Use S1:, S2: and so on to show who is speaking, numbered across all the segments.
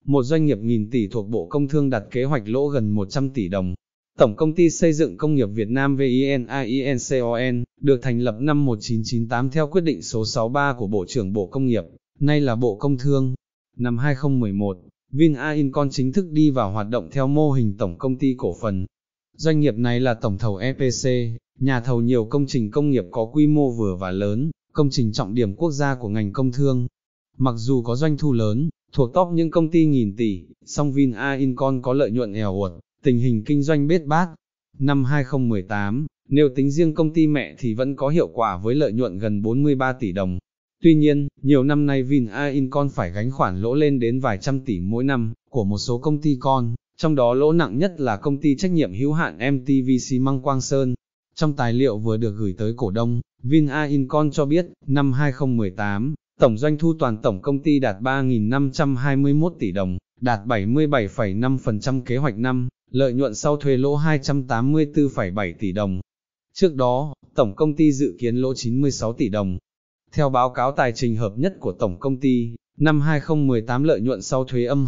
S1: một doanh nghiệp nghìn tỷ thuộc Bộ Công Thương đặt kế hoạch lỗ gần 100 tỷ đồng. Tổng Công ty Xây dựng Công nghiệp Việt Nam VINAINCON, được thành lập năm 1998 theo quyết định số 63 của Bộ trưởng Bộ Công nghiệp, nay là Bộ Công Thương. Năm 2011, VinAINCON chính thức đi vào hoạt động theo mô hình tổng công ty cổ phần. Doanh nghiệp này là tổng thầu EPC, nhà thầu nhiều công trình công nghiệp có quy mô vừa và lớn, công trình trọng điểm quốc gia của ngành công thương. Mặc dù có doanh thu lớn, thuộc top những công ty nghìn tỷ, song VinAINCON có lợi nhuận eo uột, tình hình kinh doanh bết bát. Năm 2018, nếu tính riêng công ty mẹ thì vẫn có hiệu quả với lợi nhuận gần 43 tỷ đồng. Tuy nhiên, nhiều năm nay VinAINCON phải gánh khoản lỗ lên đến vài trăm tỷ mỗi năm, của một số công ty con, trong đó lỗ nặng nhất là công ty trách nhiệm hữu hạn MTV xi măng Quang Sơn. Trong tài liệu vừa được gửi tới cổ đông, VinAINCON cho biết, năm 2018, tổng doanh thu toàn tổng công ty đạt 3.521 tỷ đồng, đạt 77,5% kế hoạch năm, lợi nhuận sau thuế lỗ 284,7 tỷ đồng. Trước đó, tổng công ty dự kiến lỗ 96 tỷ đồng. Theo báo cáo tài chính hợp nhất của tổng công ty, năm 2018 lợi nhuận sau thuế âm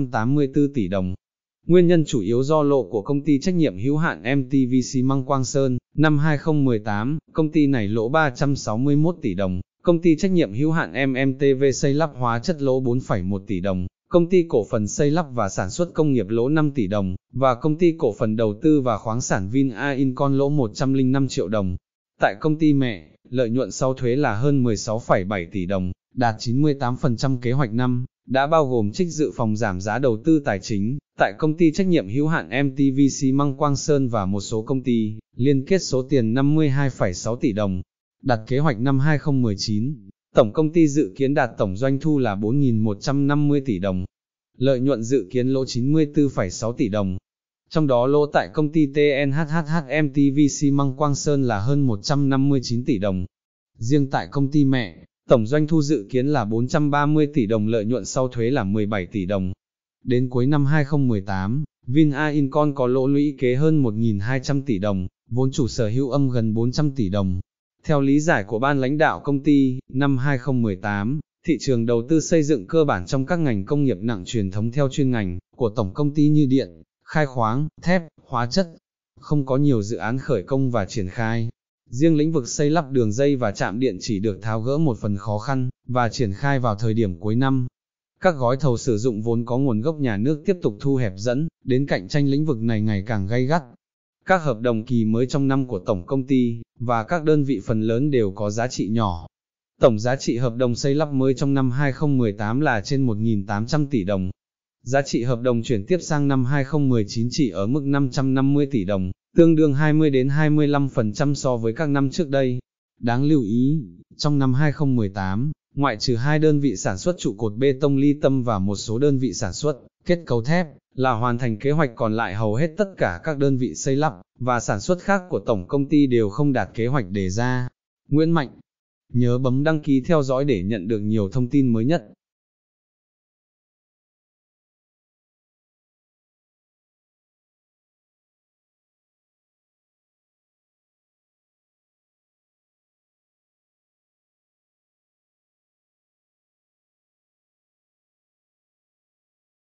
S1: 284 tỷ đồng. Nguyên nhân chủ yếu do lỗ của công ty trách nhiệm hữu hạn MTV xi măng Quang Sơn, năm 2018, công ty này lỗ 361 tỷ đồng, công ty trách nhiệm hữu hạn MMTV xây lắp hóa chất lỗ 4,1 tỷ đồng, công ty cổ phần xây lắp và sản xuất công nghiệp lỗ 5 tỷ đồng, và công ty cổ phần đầu tư và khoáng sản VinAINCON lỗ 105 triệu đồng. Tại công ty mẹ, lợi nhuận sau thuế là hơn 16,7 tỷ đồng, đạt 98% kế hoạch năm, đã bao gồm trích dự phòng giảm giá đầu tư tài chính, tại công ty trách nhiệm hữu hạn MTV xi măng Quang Sơn và một số công ty, liên kết số tiền 52,6 tỷ đồng. Đặt kế hoạch năm 2019, tổng công ty dự kiến đạt tổng doanh thu là 4.150 tỷ đồng, lợi nhuận dự kiến lỗ 94,6 tỷ đồng. Trong đó lỗ tại công ty TNHHH MTV xi măng Quang Sơn là hơn 159 tỷ đồng. Riêng tại công ty mẹ, tổng doanh thu dự kiến là 430 tỷ đồng, lợi nhuận sau thuế là 17 tỷ đồng. Đến cuối năm 2018, VinAINCON có lỗ lũy kế hơn 1.200 tỷ đồng, vốn chủ sở hữu âm gần 400 tỷ đồng. Theo lý giải của ban lãnh đạo công ty, năm 2018, thị trường đầu tư xây dựng cơ bản trong các ngành công nghiệp nặng truyền thống theo chuyên ngành của tổng công ty như điện, khai khoáng, thép, hóa chất, không có nhiều dự án khởi công và triển khai. Riêng lĩnh vực xây lắp đường dây và trạm điện chỉ được tháo gỡ một phần khó khăn, và triển khai vào thời điểm cuối năm. Các gói thầu sử dụng vốn có nguồn gốc nhà nước tiếp tục thu hẹp dẫn đến cạnh tranh lĩnh vực này ngày càng gay gắt. Các hợp đồng kỳ mới trong năm của tổng công ty, và các đơn vị phần lớn đều có giá trị nhỏ. Tổng giá trị hợp đồng xây lắp mới trong năm 2018 là trên 1.800 tỷ đồng. Giá trị hợp đồng chuyển tiếp sang năm 2019 chỉ ở mức 550 tỷ đồng, tương đương 20-25% so với các năm trước đây. Đáng lưu ý, trong năm 2018, ngoại trừ 2 đơn vị sản xuất trụ cột bê tông ly tâm và một số đơn vị sản xuất kết cấu thép, là hoàn thành kế hoạch, còn lại hầu hết tất cả các đơn vị xây lắp và sản xuất khác của tổng công ty đều không đạt kế hoạch đề ra. Nguyễn Mạnh, nhớ bấm đăng ký theo dõi để nhận được nhiều thông tin mới nhất.